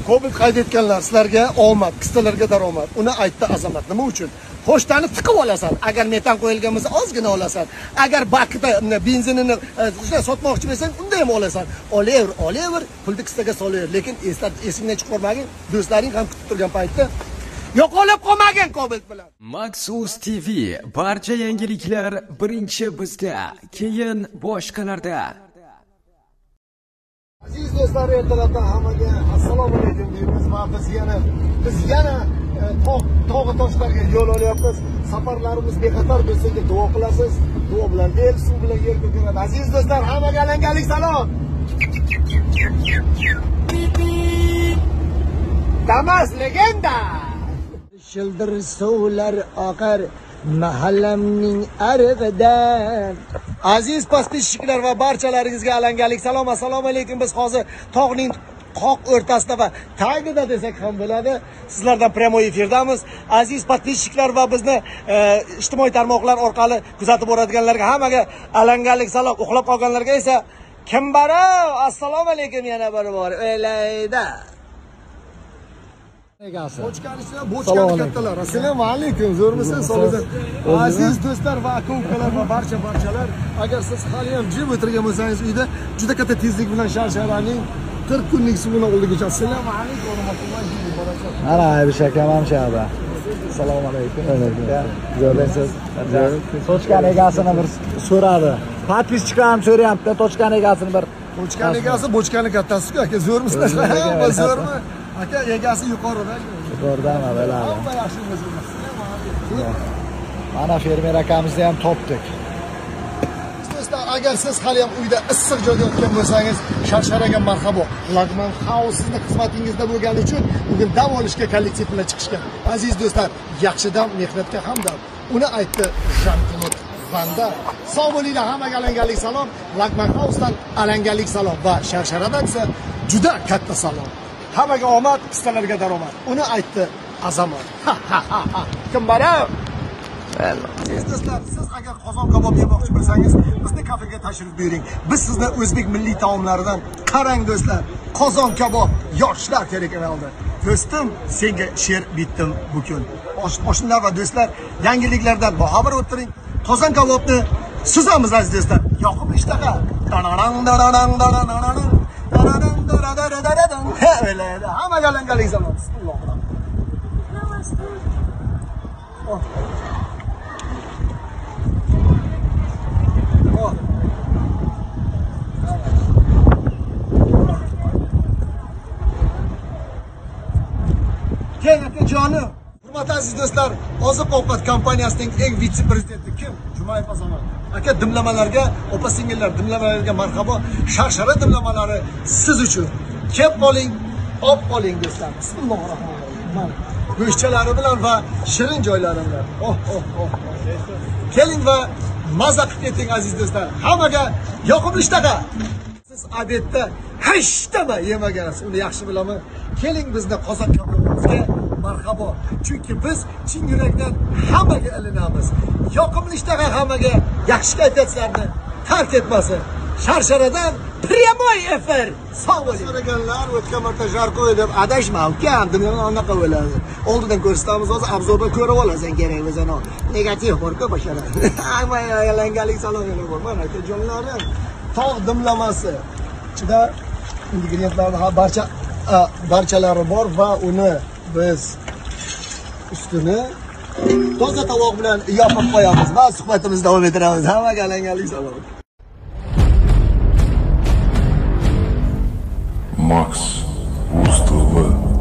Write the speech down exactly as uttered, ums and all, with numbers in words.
Cobalt qayd etganlar, sizlarga omad, qissalarga daromad. Uni aytdi Azamat. Nima uchun? Pochtani tiqib olasan. Agar metan qo'yilgan bo'lsa, ozgina olasan. Agar bakda benzinini sotmoqchi bo'lsang, unda ham olasan. Olaver, olaver, pulni qistaga solaver. Lekin eslab esingdan chiqarmagin, do'stlaring ham kutib turgan paytda yo'qolib qolmagin Cobalt bilan. Maxus T V barcha yangiliklar birinchi bizda, keyin boshqalarda. Aziz do'stlar, ertalabdan hammaga assalomu alaykum deymiz va biz yana biz yana tog' toshlarga yo'l olyapmiz. Safarlarimiz bexatar bo'lsin deb duo qilasiz. Duo bilan el, suv bilan yer ko'karadi. Aziz do'stlar, hammaga alangalik salom. Damas legenda. Shildir suvlar oqar mahallamning arividan. Aziz pastbeshiklar va barchalaringizga alangalik salom. Assalomu alaykum. Biz hozir tog'ning qoq o'rtasida va tagida desak ham bo'ladi. Sizlardan prямой efirdamiz. Aziz pastbeshiklar va bizni e, ijtimoiy tarmoqlar orqali kuzatib boradiganlarga hammaga alangalik salom. Uxlab qolganlarga esa kim baro? Assalomu alaykum yana bir bor. O'ylayda. Bochkanisi, bochkani kattalar. Assalomu alaykum. Zo'rmisiz? Sog'liq. Aziz do'stlar va aka-ukalar va barcha barchalar, agar siz hali ham jim o'tirgan bo'lsangiz, uyda juda katta tezlik bilan Sharsharaning qirq kunlik suvini oldigacha. Assalomu alaykum va rahmatullohi va barakatuh. Mana Aybish akam ham chaba. Assalomu alaykum. Zo'rmisiz? Tochkan egasini bir so'radi. Podpischka ham so'rayapti, tochkan egasini bir. Tochkan egasi bochkani kattasi-ku aka, zo'rmisizlar? Hamma zo'rmi? Aka egasi yuqorida. Yuqoridami, biladi. Hamma yaxshi bo'lsin. Mana fermer akamizni ham topdik. Do'stlar, agar siz hali ham uyda issiq joyda o'tgan bo'lsangiz, Sharsharaga marhabo. Lagman House sizning xizmatingizda bo'lgani uchun bugun dam olishga kollektiv bilan chiqishgan. Aziz do'stlar, yaxshi dam mehnatga hamdam. Uni aytdi Jean-Claude Van Damme. Sog' bo'linglar, hammaga alangalik salom. Lagman House'dan alangalik salom va Sharsharadan esa juda katta salom. Hammaga omad, qissalarga daromad. Uni aytdi Azamat. Kim baro? Aziz do'stlar, siz agar qozon kabob yemoqchi bo'lsangiz, bizning kafega tashrif buyuring. Biz sizni o'zbek milliy taomlaridan qarang do'stlar. Qozon kabob, yoshlar telekanalida. Do'stim, senga she'r bitdim bu kun. Oshnalar va do'stlar, yangiliklardan boxabar o'tiring. Qozon kabobni suzamiz aziz do'stlar. Yoqimli ishtaha. Hammaga alangalik salom. Oh. Oh. Keyin akajonim, hurmatli aziz do'stlar, oziq-ovqat kompaniyasining eng vitse-prezidenti kim? Jumayev Azamat. Aka, dimlamalarga, opa-singillar, dimlamalarga marhabo. Sharshara dimlamalari siz uchun. Kelib qoling, olib qoling do'stlar. Bismillahirrohmanirrohim. Go'shtchalari bilan va shirin joylari bilan. Oh, oh, oh. Keling va maza qilib keting aziz do'stlar. Hammaga yoqimli ishtaha. Siz odatda hech nima yemagansiz, uni yaxshi bilaman. Keling bizni qozon kabobimizga marhabo. Chunki biz chin yurakdan hammaga ilinamiz. Yoqimli ishtaha hammaga yaxshi kayfiyatlarni tark etmasin. Sharsharadan prямой efir. Sog' bo'ling. So'raganlar o'tgan marta jarko deb adashma, ukam, dunyoda anaqa bo'ladi. Oldidan ko'rsatamiz, hozir obzorda ko'rib olasan kerak o'zini. Negativ bor-ku bashara. Ay, alangalik salom yana bor. Mana akajonlarim, tog' dimlamasi. Ichida ingrediyentlarning barcha barchalari bor va uni biz ustini toza tovoq bilan yopib qo'yamiz va suhbatimizni davom ettiramiz. Hammaga alangalik salom. Max Rus T V